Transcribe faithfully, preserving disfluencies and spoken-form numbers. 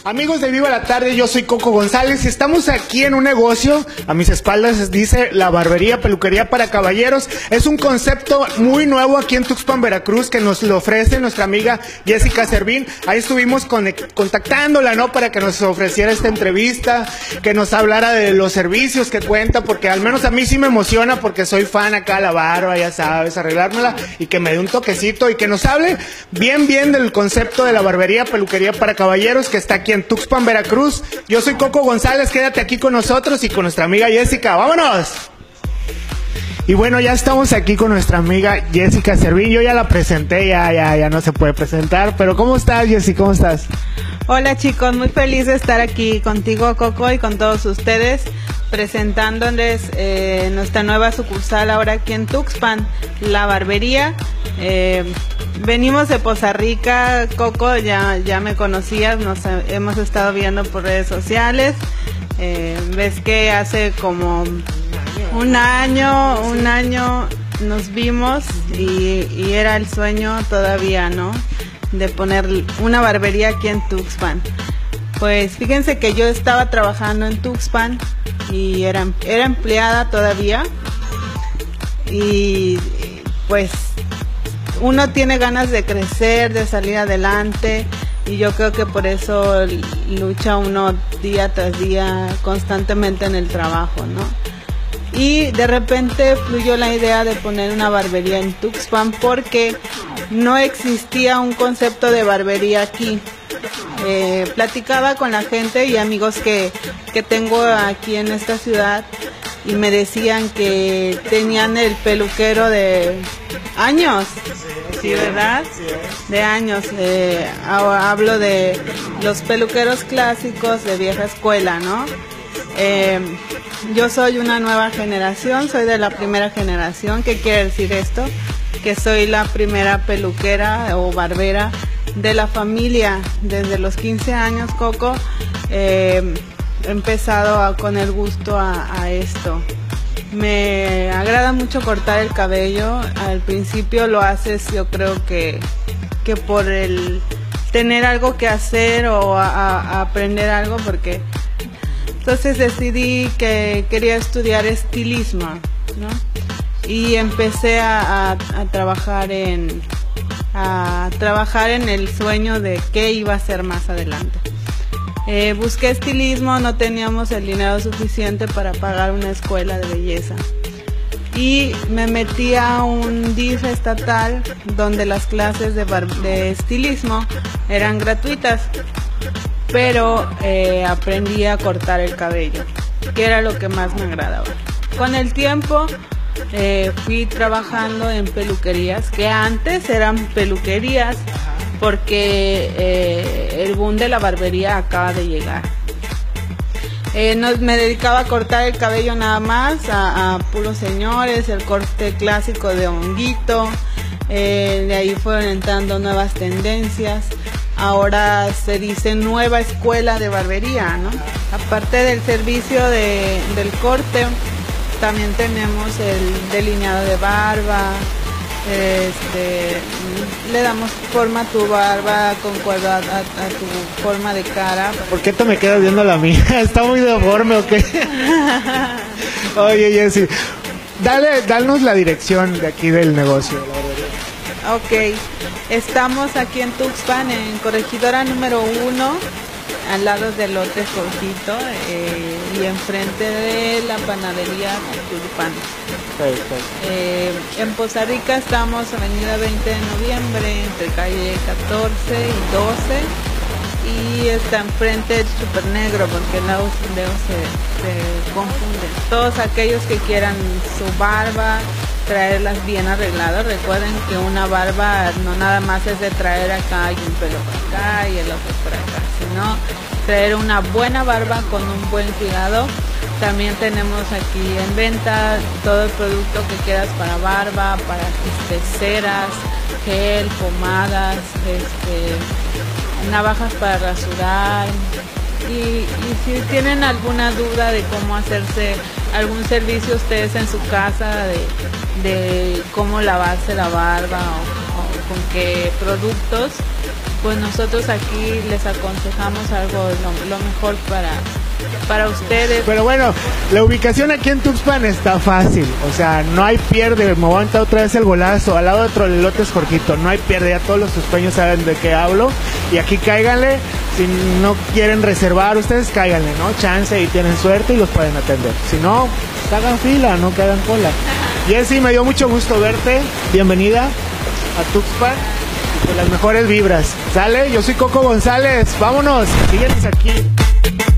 Amigos de Viva la Tarde, yo soy Coco González y estamos aquí en un negocio. A mis espaldas dice La Barbería, Peluquería para Caballeros. Es un concepto muy nuevo aquí en Tuxpan, Veracruz, que nos lo ofrece nuestra amiga Jessica Servín. Ahí estuvimos contactándola, ¿no? Para que nos ofreciera esta entrevista, que nos hablara de los servicios que cuenta, porque al menos a mí sí me emociona, porque soy fan acá de la barba, ya sabes, arreglármela, y que me dé un toquecito y que nos hable bien, bien del concepto de la barbería, peluquería para caballeros, que está aquí en Tuxpan, Veracruz. Yo soy Coco González, quédate aquí con nosotros y con nuestra amiga Jessica. ¡Vámonos! Y bueno, ya estamos aquí con nuestra amiga Jessica Servín. Yo ya la presenté, ya, ya, ya no se puede presentar. Pero ¿cómo estás, Jessica? ¿Cómo estás? Hola chicos, muy feliz de estar aquí contigo, Coco, y con todos ustedes, presentándoles eh, nuestra nueva sucursal ahora aquí en Tuxpan, La Barbería. Eh, venimos de Poza Rica, Coco, ya, ya me conocías, nos hemos estado viendo por redes sociales. Eh, ves que hace como un año, un año nos vimos y, y era el sueño todavía, ¿no? De poner una barbería aquí en Tuxpan. Pues fíjense que yo estaba trabajando en Tuxpan y era, era empleada todavía, y pues uno tiene ganas de crecer, de salir adelante, y yo creo que por eso lucha uno día tras día constantemente en el trabajo, ¿no? Y de repente fluyó la idea de poner una barbería en Tuxpan porque no existía un concepto de barbería aquí. Eh, platicaba con la gente y amigos que, que tengo aquí en esta ciudad y me decían que tenían el peluquero de años, ¿sí, verdad? De años. Eh, hablo de los peluqueros clásicos de vieja escuela, ¿no? Eh, yo soy una nueva generación, soy de la primera generación. ¿Qué quiere decir esto? Que soy la primera peluquera o barbera de la familia. Desde los quince años, Coco, eh, he empezado a, con el gusto a, a esto. Me agrada mucho cortar el cabello. Al principio lo haces, yo creo que, que por el tener algo que hacer o a, a aprender algo, porque entonces decidí que quería estudiar estilismo, ¿no? Y empecé a, a, a trabajar en a trabajar en el sueño de qué iba a hacer más adelante. Eh, busqué estilismo, no teníamos el dinero suficiente para pagar una escuela de belleza. Y me metí a un D I F estatal donde las clases de, bar de estilismo eran gratuitas, pero eh, aprendí a cortar el cabello, que era lo que más me agradaba. Con el tiempo eh, fui trabajando en peluquerías, que antes eran peluquerías porque eh, el boom de la barbería acaba de llegar. Eh, no, me dedicaba a cortar el cabello nada más, a, a puros señores, el corte clásico de honguito. Eh, de ahí fueron entrando nuevas tendencias. Ahora se dice nueva escuela de barbería, ¿no? Aparte del servicio de, del corte, también tenemos el delineado de barba. Este, le damos forma a tu barba concuerdo a, a, a tu forma de cara. ¿Por qué te me quedas viendo la mía? ¿Está muy deforme o qué? Oye, Jessy, dale, danos la dirección de aquí del negocio, la barbería. Ok, estamos aquí en Tuxpan, en Corregidora número uno, al lado del lote Jorgito, eh, y enfrente de la panadería Tulipán. Eh, en Poza Rica estamos avenida veinte de noviembre, entre calle catorce y doce, y está enfrente del Super Negro, porque luego se, se confunden. Todos aquellos que quieran su barba, traerlas bien arregladas. Recuerden que una barba no nada más es de traer acá y un pelo por acá y el otro por acá, sino traer una buena barba con un buen cuidado. También tenemos aquí en venta todo el producto que quieras para barba, para este, ceras, gel, pomadas, este, navajas para rasurar. Y, y si tienen alguna duda de cómo hacerse algún servicio ustedes en su casa, de, de cómo lavarse la barba o, o con qué productos, pues nosotros aquí les aconsejamos algo lo, lo mejor para, para ustedes. Pero bueno, la ubicación aquí en Tuxpan está fácil, o sea, no hay pierde. Me voy a aventar otra vez el golazo, al lado de Trolelotes Jorgito, no hay pierde, ya todos los tuxpeños saben de qué hablo, y aquí cáiganle, si no quieren reservar, ustedes cáiganle, ¿no? Chance y tienen suerte y los pueden atender, si no, hagan fila, no que hagan cola. Jessy, me dio mucho gusto verte, bienvenida a Tuxpan, y con las mejores vibras, ¿sale? Yo soy Coco González, vámonos, síguenos aquí.